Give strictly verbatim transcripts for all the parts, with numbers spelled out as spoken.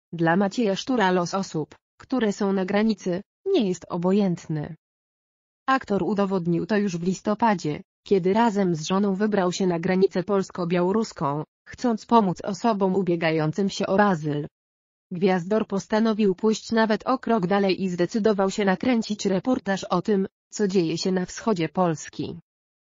Dla Macieja Sztura los osób, które są na granicy, nie jest obojętny. Aktor udowodnił to już w listopadzie, kiedy razem z żoną wybrał się na granicę polsko-białoruską, chcąc pomóc osobom ubiegającym się o azyl. Gwiazdor postanowił pójść nawet o krok dalej i zdecydował się nakręcić reportaż o tym, co dzieje się na wschodzie Polski.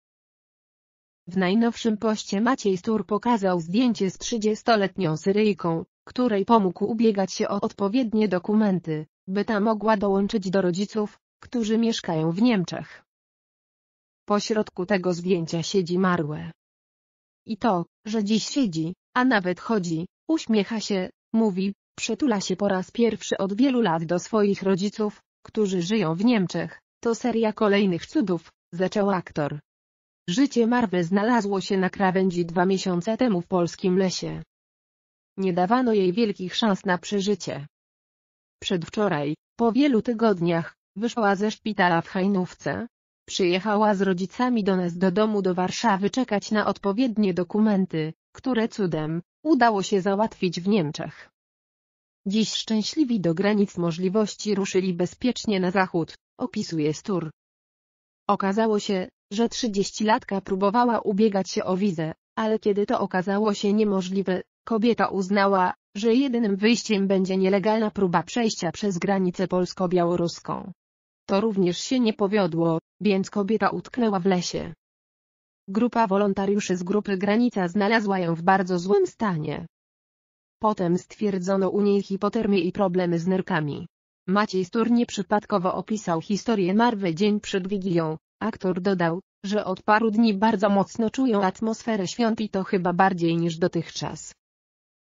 W najnowszym poście Maciej Sztur pokazał zdjęcie z trzydziestoletnią Syryjką, której pomógł ubiegać się o odpowiednie dokumenty, by ta mogła dołączyć do rodziców, którzy mieszkają w Niemczech. Pośrodku tego zdjęcia siedzi Marwe. I to, że dziś siedzi, a nawet chodzi, uśmiecha się, mówi, przytula się po raz pierwszy od wielu lat do swoich rodziców, którzy żyją w Niemczech, to seria kolejnych cudów, zaczął aktor. Życie Marwy znalazło się na krawędzi dwa miesiące temu w polskim lesie. Nie dawano jej wielkich szans na przeżycie. Przedwczoraj, po wielu tygodniach, wyszła ze szpitala w Hajnówce. Przyjechała z rodzicami do nas do domu do Warszawy czekać na odpowiednie dokumenty, które cudem udało się załatwić w Niemczech. Dziś szczęśliwi do granic możliwości ruszyli bezpiecznie na zachód, opisuje Sztur. Okazało się, że trzydziestolatka próbowała ubiegać się o wizę, ale kiedy to okazało się niemożliwe, kobieta uznała, że jedynym wyjściem będzie nielegalna próba przejścia przez granicę polsko-białoruską. To również się nie powiodło, więc kobieta utknęła w lesie. Grupa wolontariuszy z grupy Granica znalazła ją w bardzo złym stanie. Potem stwierdzono u niej hipotermię i problemy z nerkami. Maciej Sztur nieprzypadkowo opisał historię Marwy dzień przed Wigilią. Aktor dodał, że od paru dni bardzo mocno czują atmosferę świąt i to chyba bardziej niż dotychczas.